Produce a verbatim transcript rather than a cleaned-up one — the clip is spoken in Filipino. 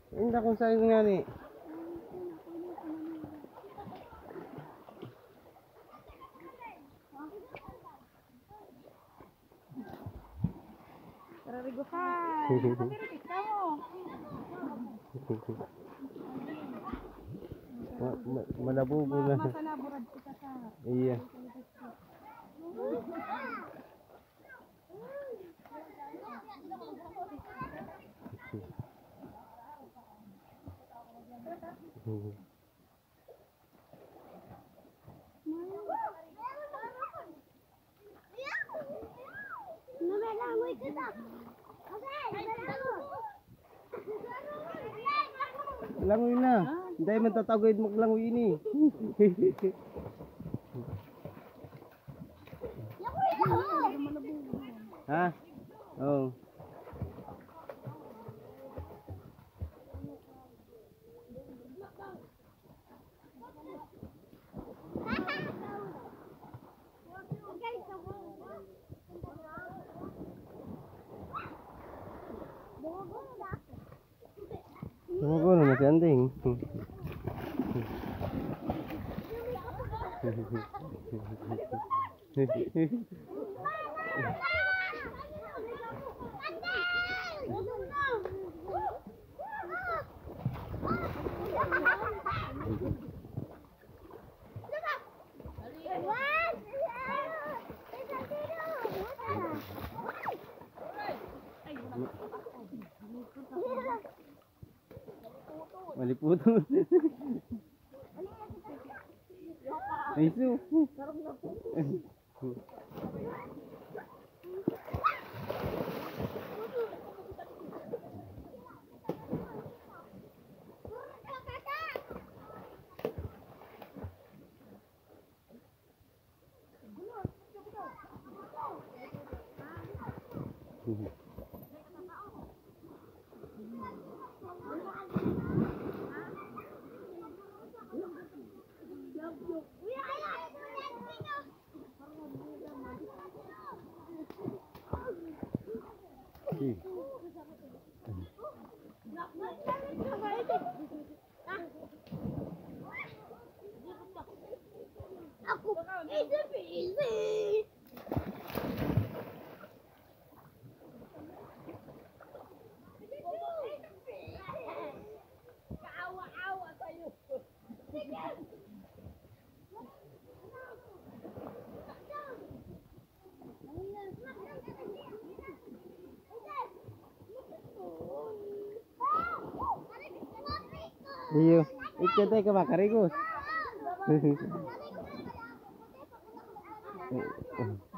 Hindi kung saan nga ni. Rariguhan. Kapiritik ka mo. Ma ma malabubo na. Masalaburad kita sa. Iya. Langoy na. Hindi man tatagod maglangoy ini. Ha? Oh. Tunggu na si Anding. Maliputo. Isu. Aku easy peasy. Kaawa-awa sa'yo. Iyo, ikut tayo ka makarigos.